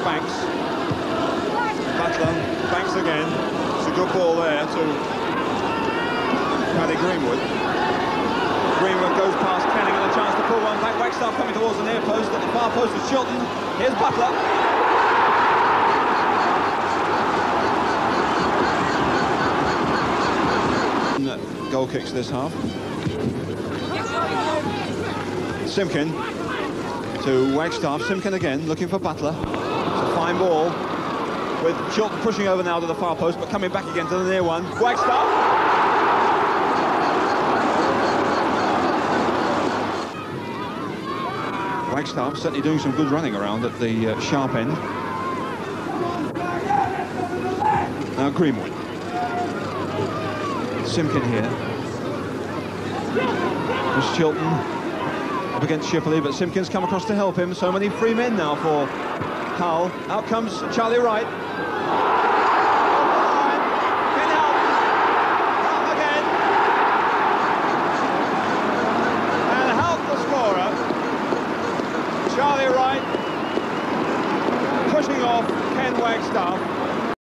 Banks. Butler, Banks again. It's a good ball there to Paddy Greenwood. Greenwood goes past Canning and a chance to pull one back. Wagstaff coming towards the near post. At the far post is Chilton. Here's Butler. Goal kicks this half. Simpkin to Wagstaff. Simpkin again, looking for Butler. It's a fine ball, with Chilton pushing over now to the far post, but coming back again to the near one. Wagstaff. Wagstaff certainly doing some good running around at the sharp end. Now Greenwood. Simpkin here. There's Chilton up against Shipperley, but Simpkin's come across to help him. So many free men now for Hull. Out comes Charlie Wright. In Houghton. Houghton again. And Houghton the scorer. Charlie Wright pushing off Ken Wagstaff.